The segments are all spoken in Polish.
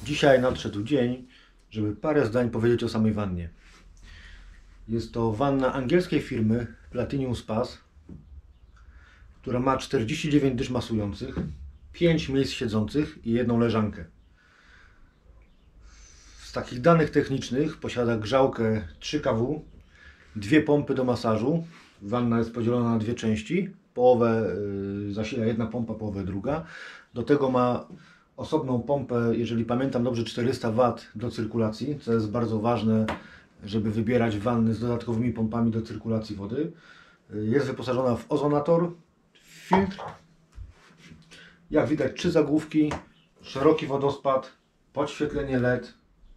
Dzisiaj nadszedł dzień, żeby parę zdań powiedzieć o samej wannie. Jest to wanna angielskiej firmy Platinum Spas, która ma 49 dysz masujących, 5 miejsc siedzących i jedną leżankę. Z takich danych technicznych posiada grzałkę 3 kW, dwie pompy do masażu. Wanna jest podzielona na dwie części. Połowę zasila jedna pompa, połowę druga. Do tego ma osobną pompę, jeżeli pamiętam dobrze, 400 W do cyrkulacji, co jest bardzo ważne, żeby wybierać wanny z dodatkowymi pompami do cyrkulacji wody. Jest wyposażona w ozonator, filtr. Jak widać 3 zagłówki, szeroki wodospad, podświetlenie LED.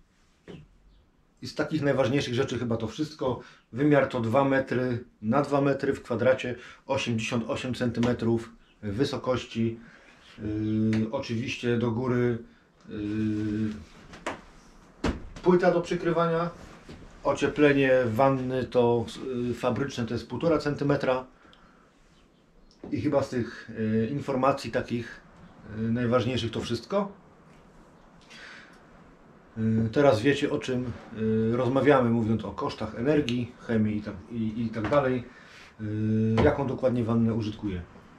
I z takich najważniejszych rzeczy chyba to wszystko. Wymiar to 2 metry na 2 metry w kwadracie, 88 cm wysokości. Oczywiście do góry płyta do przykrywania. Ocieplenie wanny to fabryczne, to jest 1,5 cm. I chyba z tych informacji takich najważniejszych to wszystko. Teraz wiecie, o czym rozmawiamy, mówiąc o kosztach energii, chemii i tak dalej. Jaką dokładnie wannę użytkuję.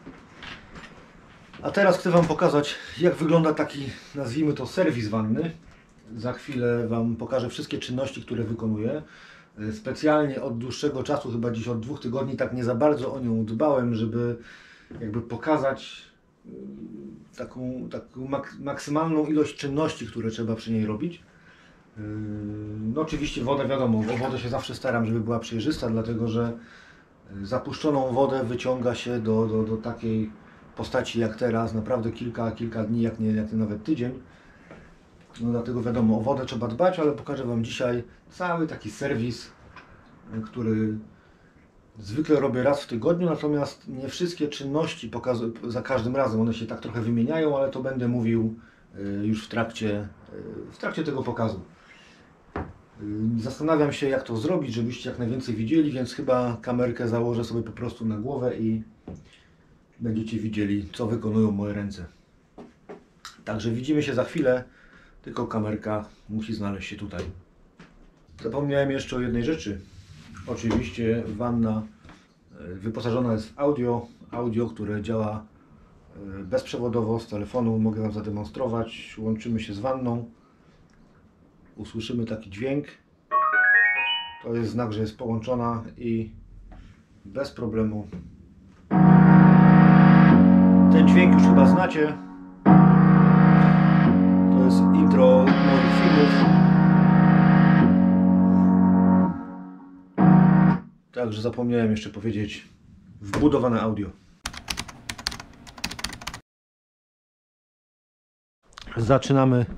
A teraz chcę Wam pokazać, jak wygląda taki, nazwijmy to, serwis wanny. Za chwilę Wam pokażę wszystkie czynności, które wykonuję. Specjalnie od dłuższego czasu, chyba dziś od 2 tygodni, tak nie za bardzo o nią dbałem, żeby jakby pokazać taką maksymalną ilość czynności, które trzeba przy niej robić. No oczywiście wodę, wiadomo, o wodę się zawsze staram, żeby była przejrzysta, dlatego że zapuszczoną wodę wyciąga się do takiej postaci jak teraz, naprawdę kilka dni, jak nie nawet tydzień. No dlatego wiadomo, o wodę trzeba dbać, ale pokażę Wam dzisiaj cały taki serwis, który zwykle robię raz w tygodniu, natomiast nie wszystkie czynności za każdym razem, one się tak trochę wymieniają, ale to będę mówił już w trakcie tego pokazu. Zastanawiam się, jak to zrobić, żebyście jak najwięcej widzieli, więc chyba kamerkę założę sobie po prostu na głowę i będziecie widzieli, co wykonują moje ręce. Także widzimy się za chwilę, tylko kamerka musi znaleźć się tutaj. Zapomniałem jeszcze o jednej rzeczy. Oczywiście wanna wyposażona jest w audio, które działa bezprzewodowo z telefonu. Mogę Wam zademonstrować. Łączymy się z wanną. Usłyszymy taki dźwięk. To jest znak, że jest połączona i bez problemu. Ten dźwięk już chyba znacie. To jest intro moich filmów. Także zapomniałem jeszcze powiedzieć, wbudowane audio. Zaczynamy.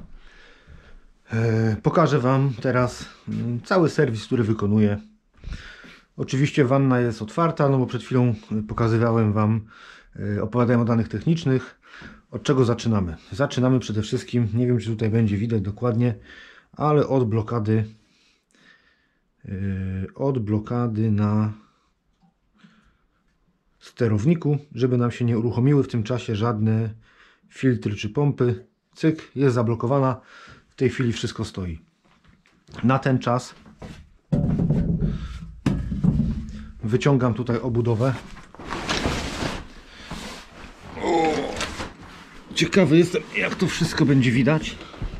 Pokażę Wam teraz cały serwis, który wykonuję. Oczywiście wanna jest otwarta, no bo przed chwilą pokazywałem Wam, opowiadałem o danych technicznych. Od czego zaczynamy? Zaczynamy przede wszystkim, nie wiem czy tutaj będzie widać dokładnie, ale od blokady na sterowniku, żeby nam się nie uruchomiły w tym czasie żadne filtry czy pompy. Cyk, jest zablokowana. W tej chwili wszystko stoi. Na ten czas wyciągam tutaj obudowę. Ciekawy jestem, jak to wszystko będzie widać.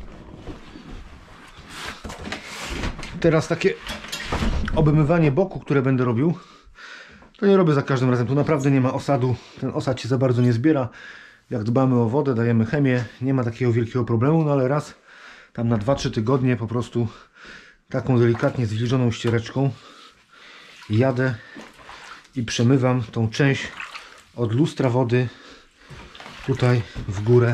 Teraz takie obmywanie boku, które będę robił, to nie robię za każdym razem. Tu naprawdę nie ma osadu. Ten osad się za bardzo nie zbiera. Jak dbamy o wodę, dajemy chemię, nie ma takiego wielkiego problemu, no ale raz tam na 2-3 tygodnie po prostu taką delikatnie zwilżoną ściereczką jadę i przemywam tą część od lustra wody tutaj w górę.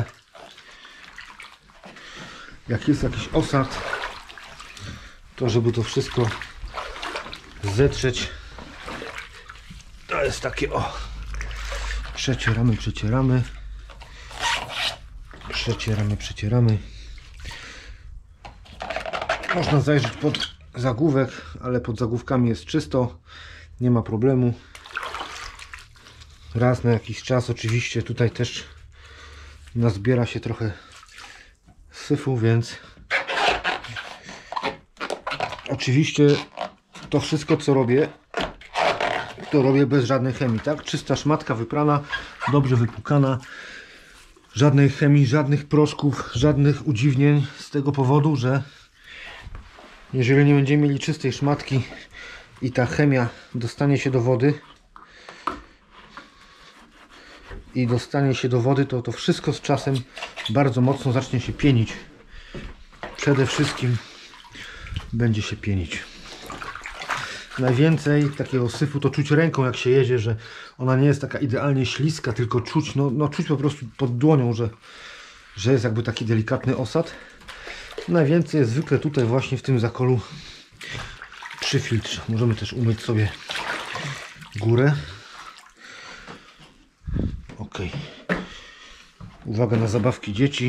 Jak jest jakiś osad, to żeby to wszystko zetrzeć, to jest takie o, przecieramy, można zajrzeć pod zagłówek, ale pod zagłówkami jest czysto, nie ma problemu. Raz na jakiś czas oczywiście tutaj też nazbiera się trochę syfu, więc oczywiście to wszystko co robię, to robię bez żadnej chemii, tak? Czysta szmatka wyprana, dobrze wypłukana, żadnej chemii, żadnych proszków, żadnych udziwnień, z tego powodu, że jeżeli nie będziemy mieli czystej szmatki i ta chemia dostanie się do wody to to wszystko z czasem bardzo mocno zacznie się pienić. Przede wszystkim będzie się pienić. Najwięcej takiego syfu to czuć ręką, jak się jedzie, że ona nie jest taka idealnie śliska, tylko czuć, no czuć po prostu pod dłonią, że jest jakby taki delikatny osad. Najwięcej jest zwykle tutaj właśnie w tym zakolu przy filtrze. Możemy też umyć sobie górę. Ok. Uwaga na zabawki dzieci.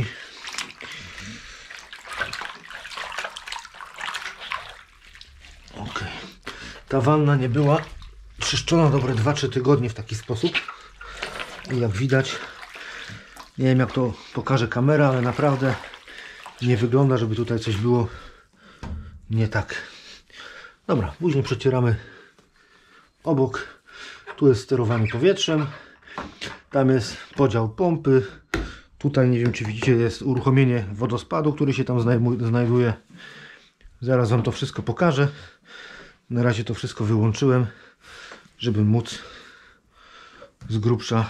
Ok. Ta wanna nie była czyszczona dobre 2-3 tygodnie w taki sposób. I jak widać, nie wiem jak to pokaże kamera, ale naprawdę nie wygląda, żeby tutaj coś było nie tak. Dobra, później przecieramy obok. Tu jest sterowanie powietrzem. Tam jest podział pompy. Tutaj nie wiem czy widzicie, jest uruchomienie wodospadu, który się tam znajduje. Zaraz wam to wszystko pokażę. Na razie to wszystko wyłączyłem, żeby móc z grubsza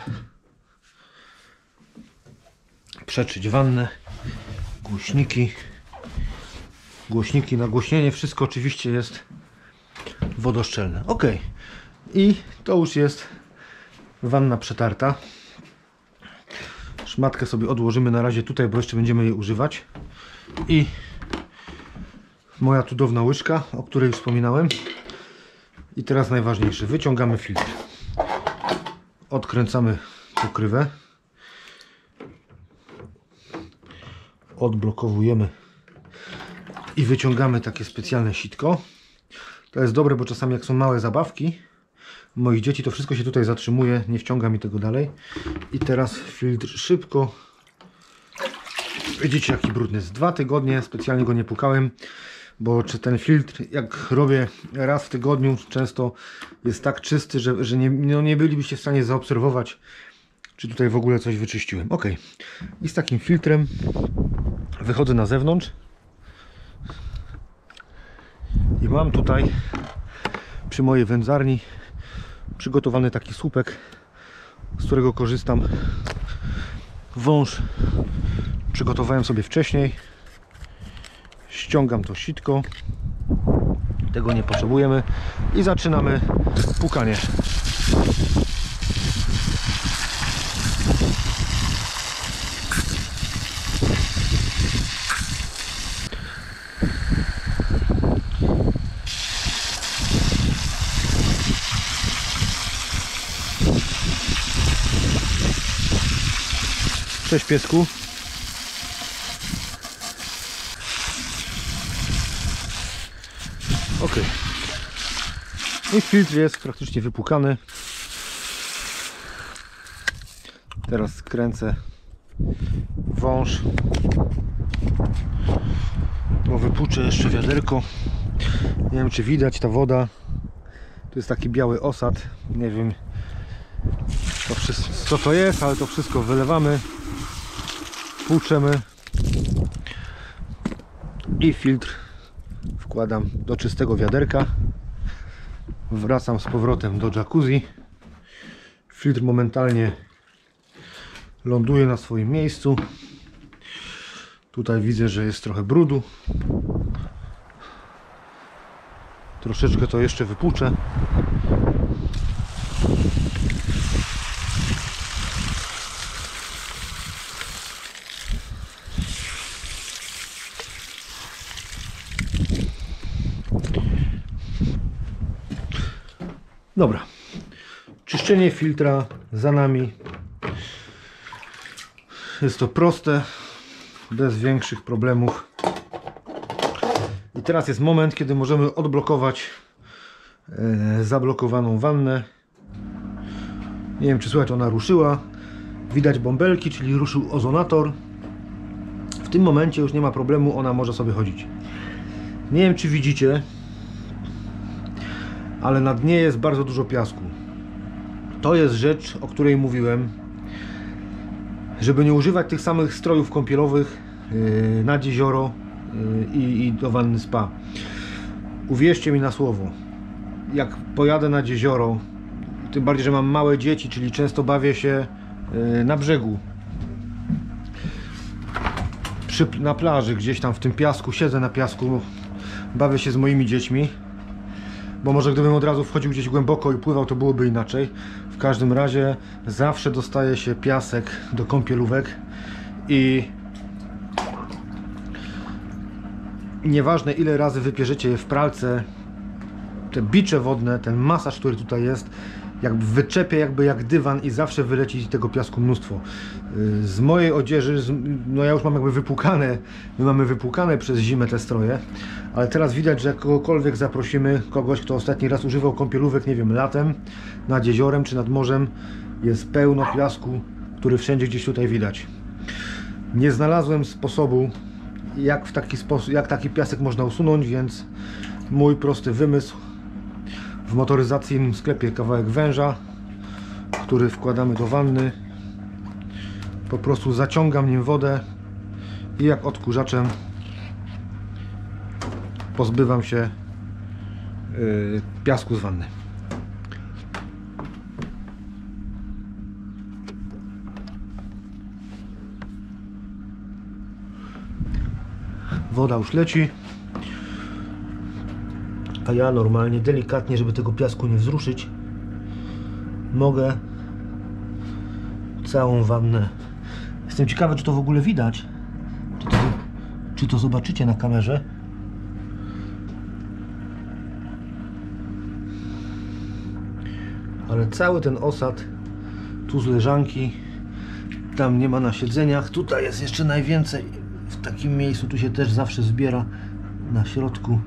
przeczyć wannę. Głośniki, nagłośnienie, wszystko oczywiście jest wodoszczelne. Ok, i to już jest wanna przetarta. Szmatkę sobie odłożymy na razie tutaj, bo jeszcze będziemy jej używać. I moja cudowna łyżka, o której wspominałem. I teraz najważniejsze, wyciągamy filtr. Odkręcamy pokrywę. Odblokowujemy i wyciągamy takie specjalne sitko. To jest dobre, bo czasami jak są małe zabawki moich dzieci, to wszystko się tutaj zatrzymuje, nie wciąga mi tego dalej. I teraz filtr szybko. Widzicie jaki brudny jest. 2 tygodnie, specjalnie go nie pukałem, bo czy ten filtr jak robię raz w tygodniu często jest tak czysty, że nie bylibyście w stanie zaobserwować, czy tutaj w ogóle coś wyczyściłem. Ok, i z takim filtrem wychodzę na zewnątrz i mam tutaj przy mojej wędzarni przygotowany taki słupek, z którego korzystam. Wąż przygotowałem sobie wcześniej. Ściągam to sitko, tego nie potrzebujemy i zaczynamy płukanie. Cześć piesku. Ok. I filtr jest praktycznie wypłukany. Teraz skręcę wąż. Bo wypłuczę jeszcze wiaderko. Nie wiem czy widać ta woda. Tu jest taki biały osad. Nie wiem to wszystko, co to jest, ale to wszystko wylewamy. Płuczemy i filtr wkładam do czystego wiaderka. Wracam z powrotem do jacuzzi. Filtr momentalnie ląduje na swoim miejscu. Tutaj widzę, że jest trochę brudu. Troszeczkę to jeszcze wypłuczę. Dobra, czyszczenie filtra za nami. Jest to proste, bez większych problemów. I teraz jest moment, kiedy możemy odblokować zablokowaną wannę. Nie wiem czy słychać, ona ruszyła. Widać bąbelki, czyli ruszył ozonator. W tym momencie już nie ma problemu, ona może sobie chodzić. Nie wiem, czy widzicie, ale na dnie jest bardzo dużo piasku. To jest rzecz, o której mówiłem, żeby nie używać tych samych strojów kąpielowych nad jezioro i do wanny spa. Uwierzcie mi na słowo, jak pojadę nad jezioro, tym bardziej, że mam małe dzieci, czyli często bawię się na brzegu, na plaży, gdzieś tam w tym piasku, siedzę na piasku, bawię się z moimi dziećmi, bo może gdybym od razu wchodził gdzieś głęboko i pływał, to byłoby inaczej. W każdym razie zawsze dostaje się piasek do kąpielówek i nieważne ile razy wypierzecie je w pralce, te bicze wodne, ten masaż, który tutaj jest, jakby wyczepia jak dywan i zawsze wyleci tego piasku mnóstwo. Z mojej odzieży, no ja już mam jakby wypłukane, my mamy wypłukane przez zimę te stroje, ale teraz widać, że kogokolwiek zaprosimy, kogoś, kto ostatni raz używał kąpielówek, nie wiem, latem, nad jeziorem czy nad morzem, jest pełno piasku, który wszędzie gdzieś tutaj widać. Nie znalazłem sposobu, jak taki piasek można usunąć, więc mój prosty wymysł: w motoryzacyjnym sklepie kawałek węża, który wkładamy do wanny, po prostu zaciągam nim wodę i jak odkurzaczem pozbywam się piasku z wanny. Woda już leci, a ja normalnie, delikatnie, żeby tego piasku nie wzruszyć, mogę całą wannę. Jestem ciekawy, czy to w ogóle widać, czy to zobaczycie na kamerze. Ale cały ten osad, tu z leżanki, tam nie ma na siedzeniach, tutaj jest jeszcze najwięcej. W takim miejscu tu się też zawsze zbiera na środku.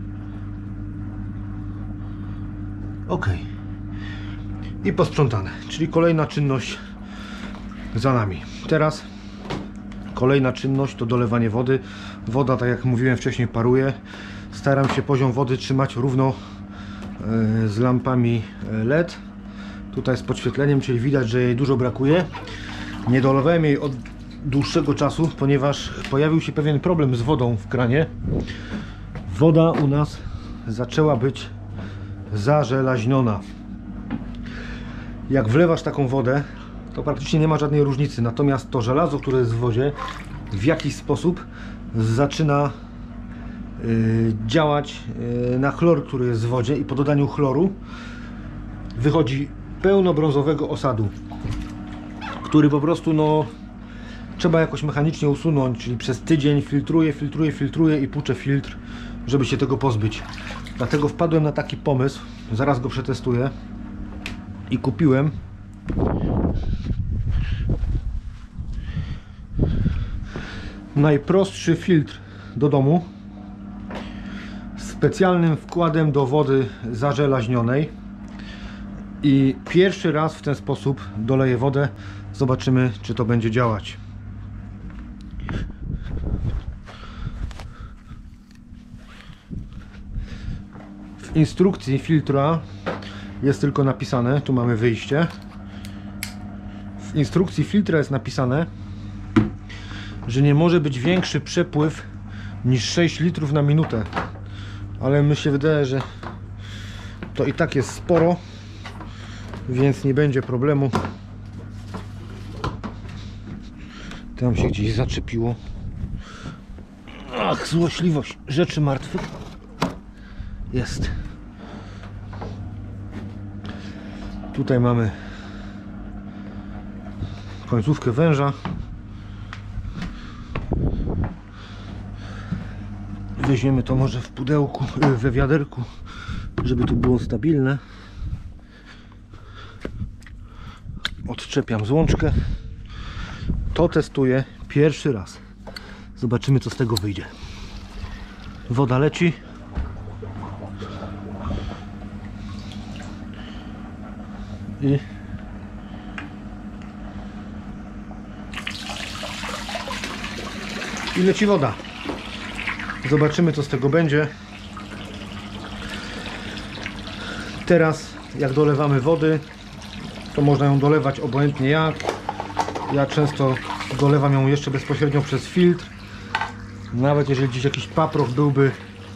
Ok. I posprzątane, czyli kolejna czynność za nami. Teraz kolejna czynność to dolewanie wody. Woda, tak jak mówiłem wcześniej, paruje. Staram się poziom wody trzymać równo z lampami LED. Tutaj z podświetleniem, czyli widać, że jej dużo brakuje. Nie dolewałem jej od dłuższego czasu, ponieważ pojawił się pewien problem z wodą w kranie. Woda u nas zaczęła być zażelaźniona. Jak wlewasz taką wodę, to praktycznie nie ma żadnej różnicy, natomiast to żelazo, które jest w wodzie, w jakiś sposób zaczyna działać na chlor, który jest w wodzie, i po dodaniu chloru wychodzi pełno brązowego osadu, który po prostu trzeba jakoś mechanicznie usunąć, czyli przez tydzień filtruję i puczę filtr, żeby się tego pozbyć. Dlatego wpadłem na taki pomysł, zaraz go przetestuję, i kupiłem najprostszy filtr do domu z specjalnym wkładem do wody zażelaźnionej i pierwszy raz w ten sposób doleję wodę. Zobaczymy, czy to będzie działać. W instrukcji filtra jest tylko napisane, tu mamy wyjście. W instrukcji filtra jest napisane, że nie może być większy przepływ niż 6 litrów na minutę. Ale mi się wydaje, że to i tak jest sporo, więc nie będzie problemu. Tam się gdzieś zaczepiło. Ach, złośliwość rzeczy martwych. Jest. Tutaj mamy końcówkę węża. Weźmiemy to może w pudełku, we wiaderku, żeby tu było stabilne. Odczepiam złączkę. To testuję pierwszy raz. Zobaczymy, co z tego wyjdzie. Woda leci. I i leci woda. Zobaczymy, co z tego będzie. Teraz jak dolewamy wody, to można ją dolewać obojętnie jak. Ja często dolewam ją jeszcze bezpośrednio przez filtr. Nawet jeżeli gdzieś jakiś paproch byłby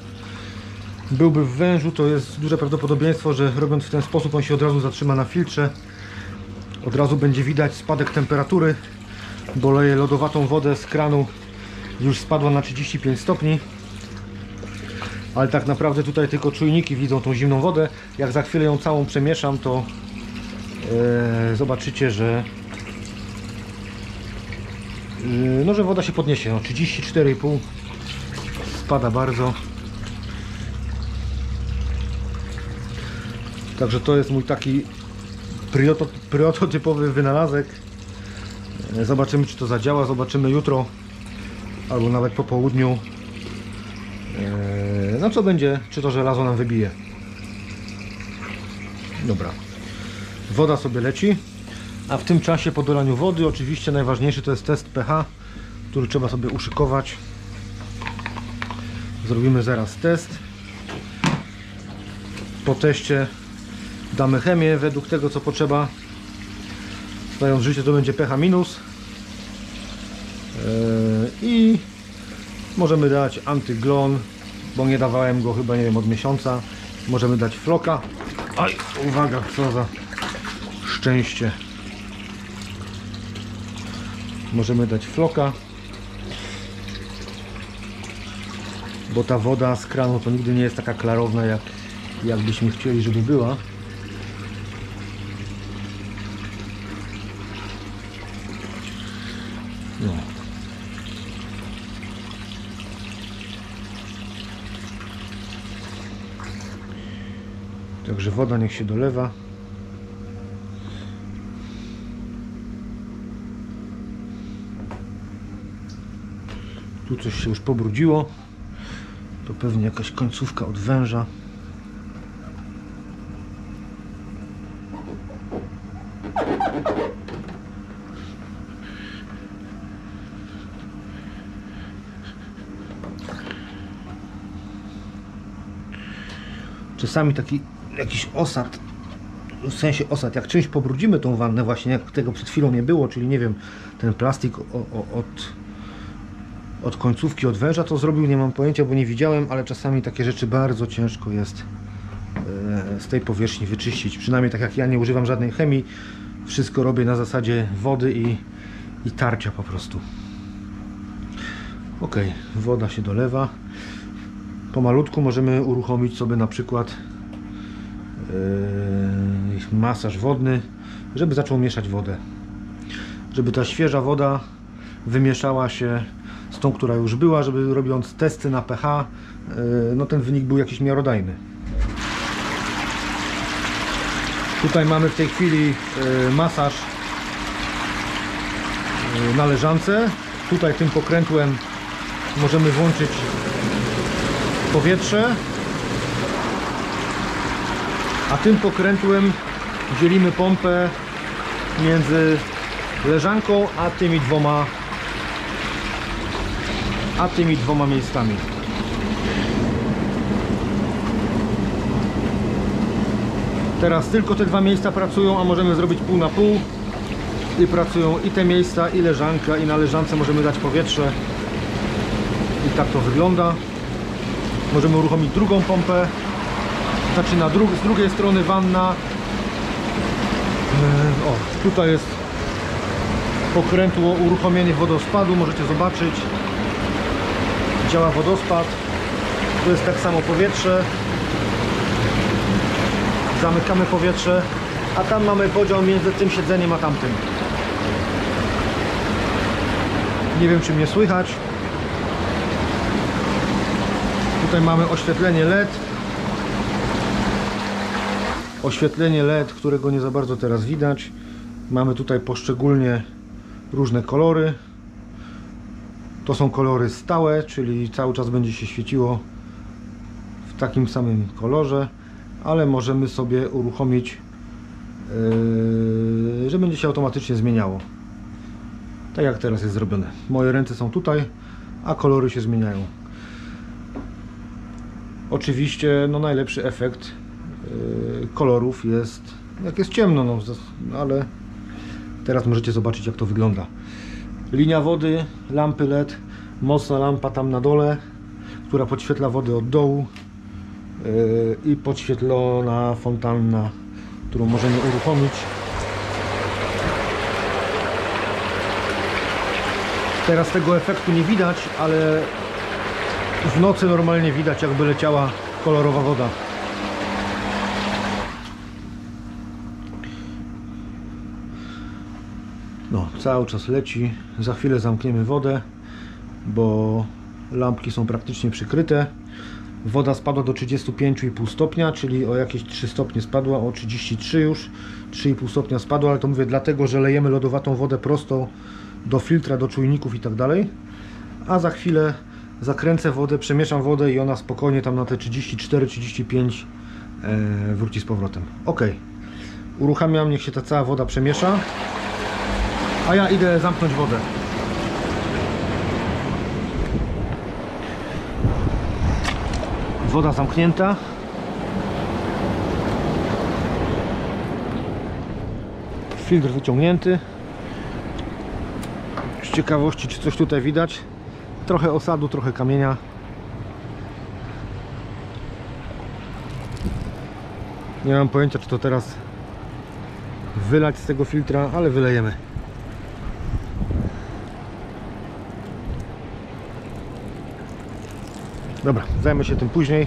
w wężu, to jest duże prawdopodobieństwo, że robiąc w ten sposób on się od razu zatrzyma na filtrze. Od razu będzie widać spadek temperatury, bo leję lodowatą wodę z kranu, już spadła na 35 stopni. Ale tak naprawdę tutaj tylko czujniki widzą tą zimną wodę. Jak za chwilę ją całą przemieszam, to zobaczycie, że no, że woda się podniesie. No, 34,5 spada bardzo. Także to jest mój taki prototypowy wynalazek. Zobaczymy, czy to zadziała. Zobaczymy jutro albo nawet po południu. No co będzie, czy to żelazo nam wybije. Dobra, woda sobie leci, a w tym czasie po dolaniu wody oczywiście najważniejszy to jest test pH, który trzeba sobie uszykować. Zrobimy zaraz test. Po teście damy chemię według tego, co potrzeba. Znając życie, to będzie pH minus. I możemy dać antyglon, bo nie dawałem go chyba, nie wiem, od miesiąca. Możemy dać floka. Oj, uwaga, co za szczęście. Możemy dać floka, bo ta woda z kranu to nigdy nie jest taka klarowna, jak byśmy chcieli, żeby była. No. Także woda niech się dolewa. Tu coś się już pobrudziło. To pewnie jakaś końcówka od węża. Czasami taki jakiś osad, w sensie osad, jak czymś pobrudzimy tą wannę, właśnie jak tego przed chwilą nie było, czyli nie wiem, ten plastik od końcówki, od węża to zrobił, nie mam pojęcia, bo nie widziałem, ale czasami takie rzeczy bardzo ciężko jest z tej powierzchni wyczyścić. Przynajmniej tak jak ja nie używam żadnej chemii, wszystko robię na zasadzie wody i tarcia po prostu. Ok, woda się dolewa. Pomalutku możemy uruchomić sobie na przykład masaż wodny, żeby zaczął mieszać wodę. Żeby ta świeża woda wymieszała się z tą, która już była, żeby robiąc testy na pH, no ten wynik był jakiś miarodajny. Tutaj mamy w tej chwili masaż na leżance. Tutaj tym pokrętłem możemy włączyć powietrze, a tym pokrętłem dzielimy pompę między leżanką a tymi dwoma miejscami. Teraz tylko te dwa miejsca pracują, a możemy zrobić pół na pół i pracują i te miejsca, i leżanka, i na leżance możemy dać powietrze i tak to wygląda. Możemy uruchomić drugą pompę, zaczyna z drugiej strony wanna. O, tutaj jest pokrętło uruchomienie wodospadu, możecie zobaczyć. Działa wodospad. Tu jest tak samo powietrze. Zamykamy powietrze, a tam mamy podział między tym siedzeniem a tamtym. Nie wiem, czy mnie słychać. Tutaj mamy oświetlenie LED. Oświetlenie LED, którego nie za bardzo teraz widać. Mamy tutaj poszczególnie różne kolory. To są kolory stałe, czyli cały czas będzie się świeciło w takim samym kolorze, ale możemy sobie uruchomić, że będzie się automatycznie zmieniało. Tak jak teraz jest zrobione. Moje ręce są tutaj, a kolory się zmieniają. Oczywiście no najlepszy efekt kolorów jest jak jest ciemno, no, ale teraz możecie zobaczyć, jak to wygląda. Linia wody, lampy LED, mocna lampa tam na dole, która podświetla wodę od dołu i podświetlona fontanna, którą możemy uruchomić. Teraz tego efektu nie widać, ale w nocy normalnie widać, jakby leciała kolorowa woda. No, cały czas leci. Za chwilę zamkniemy wodę, bo lampki są praktycznie przykryte. Woda spadła do 35,5 stopnia, czyli o jakieś 3 stopnie spadła, o 33 już. 3,5 stopnia spadła, ale to mówię dlatego, że lejemy lodowatą wodę prosto do filtra, do czujników i tak dalej. A za chwilę zakręcę wodę, przemieszam wodę i ona spokojnie tam na te 34-35 wróci z powrotem. Ok, uruchamiam, niech się ta cała woda przemiesza, a ja idę zamknąć wodę. Woda zamknięta. Filtr wyciągnięty. Z ciekawości, czy coś tutaj widać. Trochę osadu, trochę kamienia. Nie mam pojęcia, czy to teraz wylać z tego filtra, ale wylejemy. Dobra, zajmę się tym później.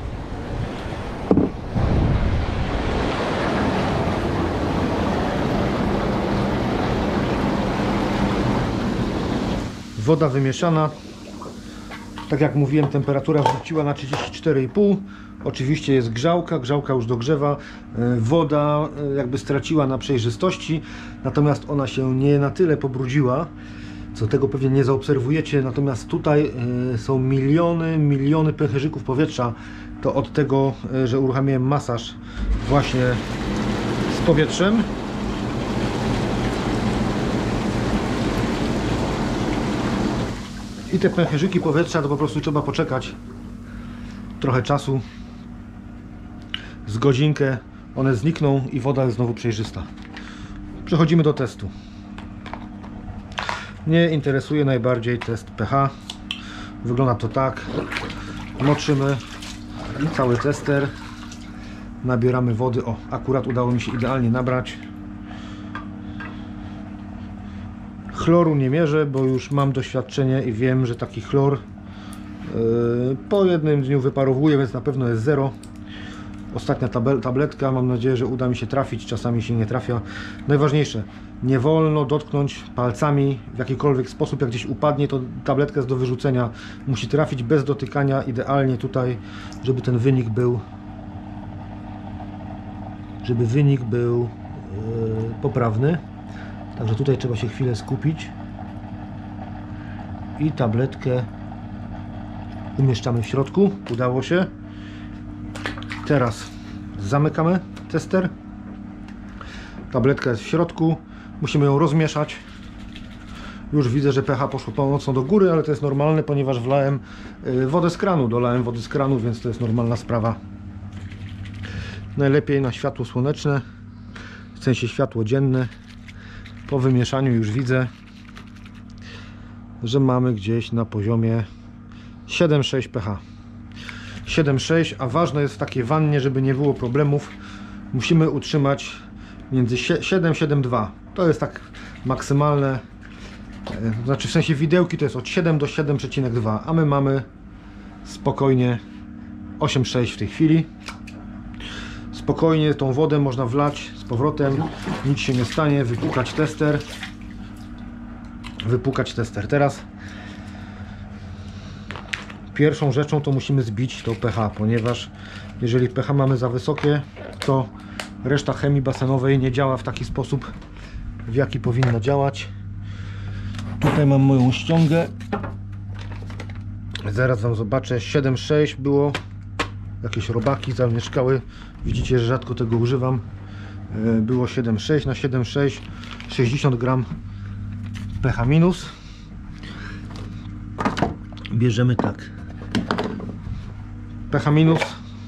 Woda wymieszana. Tak jak mówiłem, temperatura wróciła na 34,5. Oczywiście jest grzałka, grzałka już dogrzewa. Woda jakby straciła na przejrzystości, natomiast ona się nie na tyle pobrudziła, co tego pewnie nie zaobserwujecie. Natomiast tutaj są miliony pęcherzyków powietrza. To od tego, że uruchamiałem masaż właśnie z powietrzem. I te pęcherzyki powietrza to po prostu trzeba poczekać trochę czasu. Z godzinkę one znikną i woda jest znowu przejrzysta. Przechodzimy do testu. Mnie interesuje najbardziej test pH. Wygląda to tak. Moczymy cały tester. Nabieramy wody. O, akurat udało mi się idealnie nabrać. Chloru nie mierzę, bo już mam doświadczenie i wiem, że taki chlor po jednym dniu wyparowuje, więc na pewno jest 0. Ostatnia tabletka, mam nadzieję, że uda mi się trafić, czasami się nie trafia. Najważniejsze, nie wolno dotknąć palcami w jakikolwiek sposób, jak gdzieś upadnie, to tabletka jest do wyrzucenia. Musi trafić bez dotykania, idealnie tutaj, żeby ten wynik był, poprawny. Także tutaj trzeba się chwilę skupić i tabletkę umieszczamy w środku. Udało się. Teraz zamykamy tester. Tabletka jest w środku. Musimy ją rozmieszać. Już widzę, że pH poszło mocno do góry, ale to jest normalne, ponieważ wlałem wodę z kranu. Dolałem wody z kranu, więc to jest normalna sprawa. Najlepiej na światło słoneczne, w sensie światło dzienne. Po wymieszaniu już widzę, że mamy gdzieś na poziomie 7,6 pH. 7,6, a ważne jest w takiej wannie, żeby nie było problemów, musimy utrzymać między 7,7,2. To jest tak maksymalne, znaczy w sensie widełki to jest od 7 do 7,2, a my mamy spokojnie 8,6 w tej chwili. Spokojnie tą wodę można wlać z powrotem, nic się nie stanie, wypłukać tester. Teraz pierwszą rzeczą to musimy zbić to pH, ponieważ jeżeli pH mamy za wysokie, to reszta chemii basenowej nie działa w taki sposób, w jaki powinna działać. Tutaj mam moją ściągę, zaraz wam zobaczę. 7,6 było, jakieś robaki zamieszkały, widzicie, że rzadko tego używam. Było 7,6 na 7,6, 60 gram pH minus. bierzemy tak. pH minus.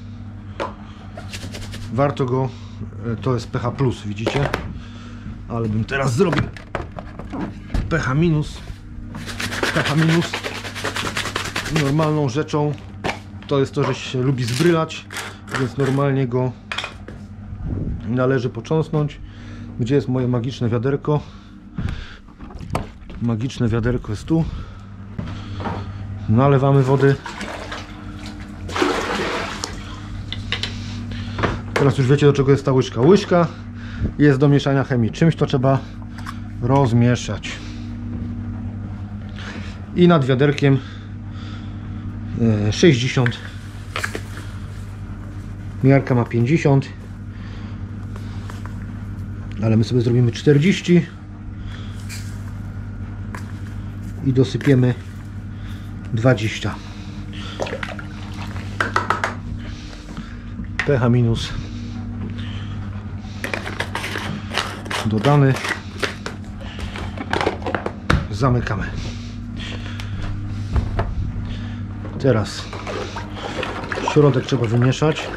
Warto go, to jest pH plus, widzicie? Ale bym teraz zrobił pH minus. pH minus normalną rzeczą to jest to, że się lubi zbrylać, więc normalnie go należy począsnąć. Gdzie jest moje magiczne wiaderko? Magiczne wiaderko jest tu. Nalewamy wody. Teraz już wiecie, do czego jest ta łyżka. Łyżka jest do mieszania chemii. Czymś to trzeba rozmieszać. I nad wiaderkiem 60. Miarka ma 50. Ale my sobie zrobimy 40. I dosypiemy 20. pH minus dodany. Zamykamy. Teraz środek trzeba wymieszać.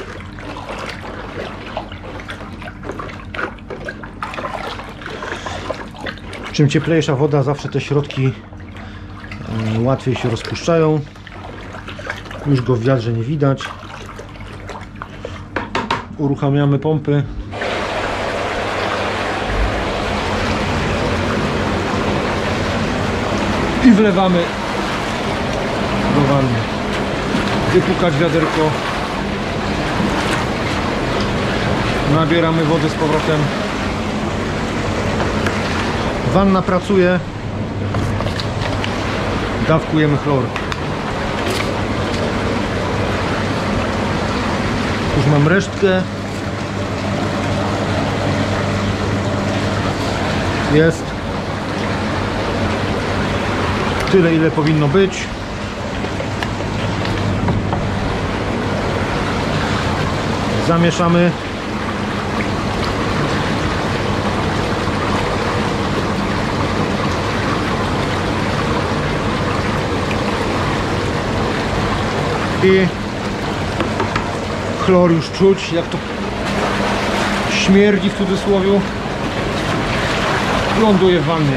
Czym cieplejsza woda, zawsze te środki łatwiej się rozpuszczają. Już go w wiadrze nie widać. Uruchamiamy pompy. I wlewamy do wanny. Wypukać wiaderko. Nabieramy wody z powrotem. Wanna pracuje. Dawkujemy chlor. Już mam resztkę. Jest tyle, ile powinno być. Zamieszamy. I chlor już czuć, jak to śmierdzi w cudzysłowie. Ląduje w wannie.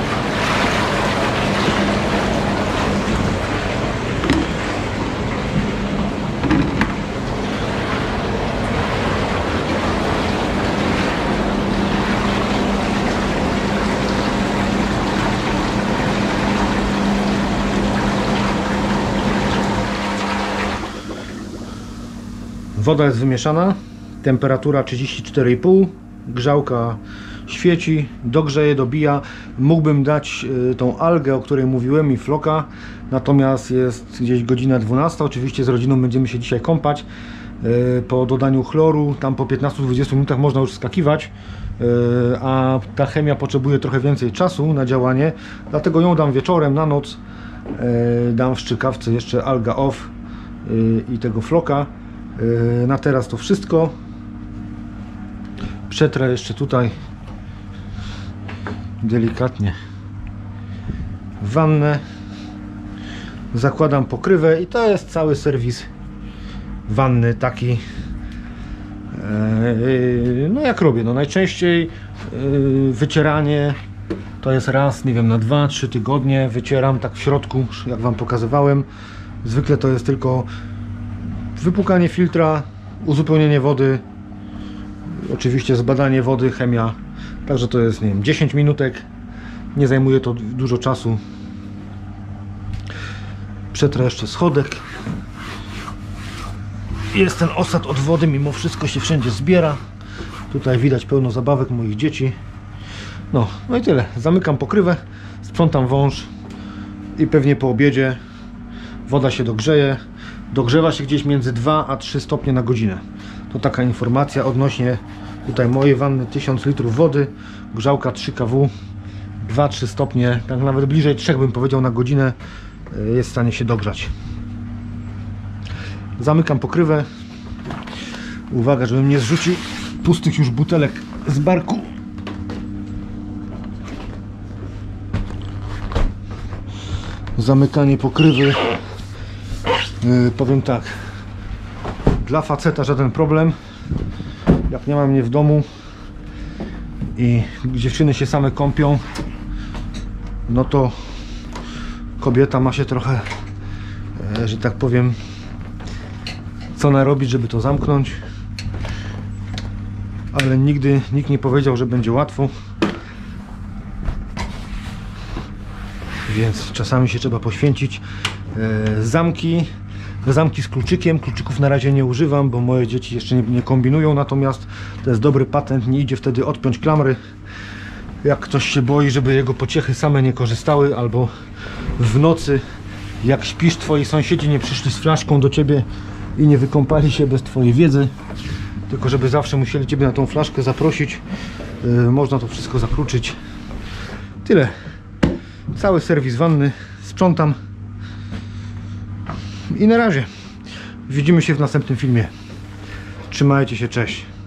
Woda jest wymieszana, temperatura 34,5, grzałka świeci, dogrzeje, dobija. Mógłbym dać tą algę, o której mówiłem, i floka, natomiast jest gdzieś godzina 12. Oczywiście z rodziną będziemy się dzisiaj kąpać. Po dodaniu chloru, tam po 15-20 minutach można już skakiwać, a ta chemia potrzebuje trochę więcej czasu na działanie, dlatego ją dam wieczorem, na noc. Dam w strzykawce jeszcze alga off i tego floka. Na teraz to wszystko. Przetrę jeszcze tutaj delikatnie wannę. Zakładam pokrywę i to jest cały serwis wanny taki, no jak robię, no najczęściej wycieranie to jest raz, nie wiem, na 2-3 tygodnie wycieram tak w środku, jak wam pokazywałem. Zwykle to jest tylko wypukanie filtra, uzupełnienie wody, oczywiście zbadanie wody, chemia, także to jest, nie wiem, 10 minutek, nie zajmuje to dużo czasu. Przetrę jeszcze schodek. Jest ten osad od wody, mimo wszystko się wszędzie zbiera. Tutaj widać pełno zabawek moich dzieci. No i tyle. Zamykam pokrywę, sprzątam wąż i pewnie po obiedzie woda się dogrzeje. Dogrzewa się gdzieś między 2 a 3 stopnie na godzinę. To taka informacja odnośnie tutaj mojej wanny. 1000 litrów wody, grzałka 3 kW, 2-3 stopnie, tak nawet bliżej 3 bym powiedział na godzinę, jest w stanie się dogrzać. Zamykam pokrywę. Uwaga, żebym nie zrzucił pustych już butelek z barku. Zamykanie pokrywy Powiem tak, dla faceta żaden problem, jak nie ma mnie w domu i dziewczyny się same kąpią, no to kobieta ma się trochę, że tak powiem, co narobić, żeby to zamknąć, ale nigdy nikt nie powiedział, że będzie łatwo, więc czasami się trzeba poświęcić. Zamki z kluczykiem, kluczyków na razie nie używam, bo moje dzieci jeszcze nie kombinują, natomiast to jest dobry patent, nie idzie wtedy odpiąć klamry. Jak ktoś się boi, żeby jego pociechy same nie korzystały, albo w nocy jak śpisz, twoi sąsiedzi nie przyszli z flaszką do ciebie i nie wykąpali się bez twojej wiedzy, tylko żeby zawsze musieli ciebie na tą flaszkę zaprosić, można to wszystko zakluczyć. Tyle. Cały serwis wanny sprzątam i na razie. Widzimy się w następnym filmie. Trzymajcie się, cześć.